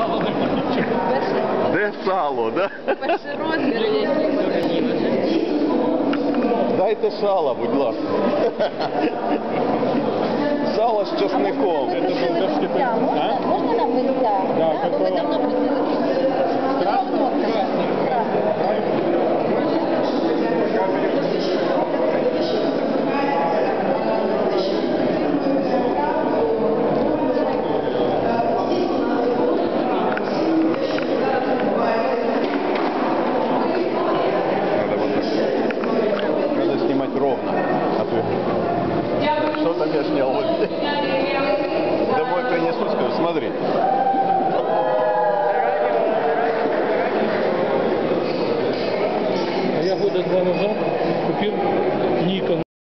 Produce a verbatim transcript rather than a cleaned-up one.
Де сало, да? Перший розмір є. Дайте сало, будь ласка. Сало з часником. Можно, можно нам винца? Да, да, мы давно просили. Красного? Надо снимать ровно. А то... Что там я снял? Домой принесу, скажу, смотри. Я года два назад купил Nikon.